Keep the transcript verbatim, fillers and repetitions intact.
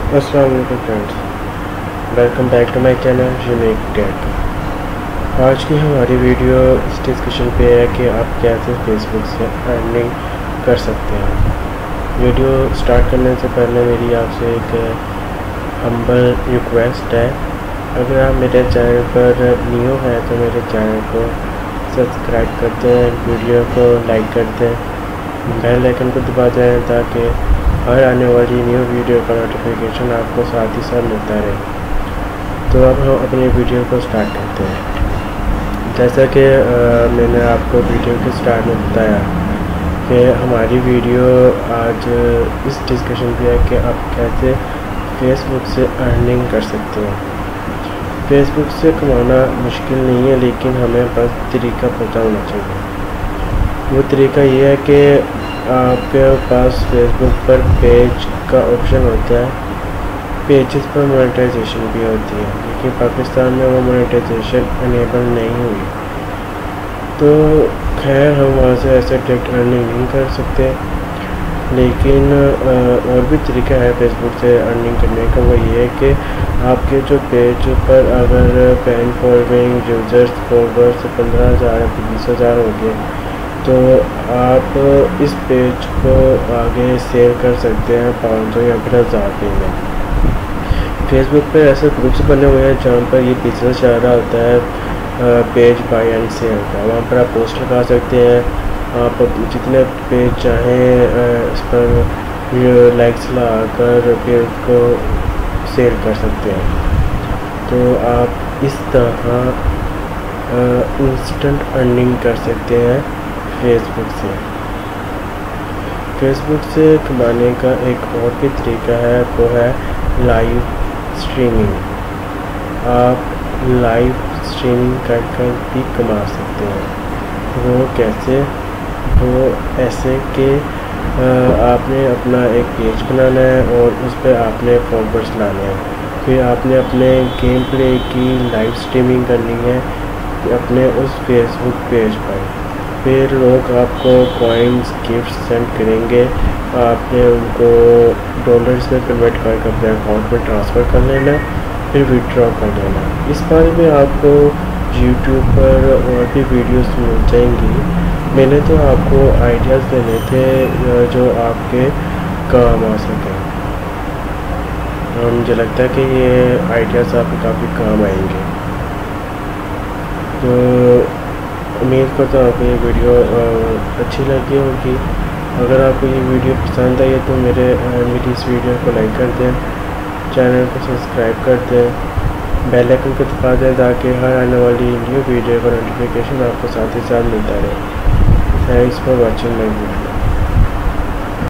अस्सलाम वालेकुम friends, welcome back to my channel Unique Tech. आज की हमारी वीडियो इस डिस्कशन पे है कि आप कैसे फेसबुक से अर्निंग कर सकते हैं। वीडियो स्टार्ट करने से पहले मेरी आपसे एक हम्बल रिक्वेस्ट है, अगर आप मेरे चैनल पर न्यू है तो मेरे चैनल को सब्सक्राइब करते हैं, वीडियो को लाइक करते हैं, बेल आइकन को दबा दें ताकि हर आने वाली न्यू वीडियो का नोटिफिकेशन आपको साथ ही साथ मिलता रहे। तो अब हम अपनी वीडियो को स्टार्ट करते हैं। जैसा कि मैंने आपको वीडियो के स्टार्ट में बताया कि हमारी वीडियो आज इस डिस्कशन पे है कि आप कैसे फेसबुक से अर्निंग कर सकते हैं। फेसबुक से कमाना मुश्किल नहीं है, लेकिन हमें बस तरीका पता होना चाहिए। वो तरीका ये है कि आपके पास फेसबुक पर पेज का ऑप्शन होता है, पेजेस पर मोनेटाइजेशन भी होती है, लेकिन पाकिस्तान में वो मोनेटाइजेशन अनेबल नहीं हुई। तो खैर हम वहाँ से ऐसे डायरेक्ट अर्निंग नहीं कर सकते, लेकिन और भी तरीका है फेसबुक से अर्निंग करने का। वो ये है कि आपके जो पेज पर अगर फैन फॉलोइंग यूज़र्स फॉलोअर्स पंद्रह हज़ार बीस हज़ार हो गए तो आप इस पेज को आगे सेल कर सकते हैं पाँच सौ या फिर हज़ार रुपये में। फेसबुक पे ऐसे ग्रुप्स बने हुए हैं जहाँ पर ये बिजनेस चल रहा होता है पेज बाय एंड सेल का। वहाँ पर आप पोस्ट लगा सकते हैं, आप जितने पेज चाहें इस पर लाइक्स लगाकर पेज को सेल कर सकते हैं। तो आप इस तरह इंस्टेंट अर्निंग कर सकते हैं फेसबुक से। फेसबुक से कमाने का एक और भी तरीका है, वो है लाइव स्ट्रीमिंग। आप लाइव स्ट्रीमिंग कर कर भी कमा सकते हैं। वो कैसे? वो ऐसे कि आपने अपना एक पेज बनाना है और उस पर आपने फॉलोअर्स लाने हैं, फिर आपने अपने गेम प्ले की लाइव स्ट्रीमिंग करनी है अपने उस फेसबुक पेज पर। फिर लोग आपको कॉइन्स गिफ्ट सेंड करेंगे, आपने उनको डॉलर्स में कन्वर्ट करके अपने अकाउंट में ट्रांसफ़र कर लेना, फिर विड्रॉ कर लेना। इस बारे में आपको यूट्यूब पर और भी वीडियोस मिल जाएंगी। मैंने तो आपको आइडियाज़ देने थे जो आपके काम आ सकें। मुझे लगता है कि ये आइडियाज़ आपके काफ़ी काम आएंगे। तो उम्मीद करता हूँ आपको ये वीडियो अच्छी लगी होगी। अगर आपको ये वीडियो पसंद आई है तो मेरे मेरी इस वीडियो को लाइक कर दें, चैनल को सब्सक्राइब कर दें, बेल आइकन को दबा दें ताकि हर आने वाली न्यू वीडियो का नोटिफिकेशन आपको साथ ही साथ मिलता रहे। Thanks for watching my video.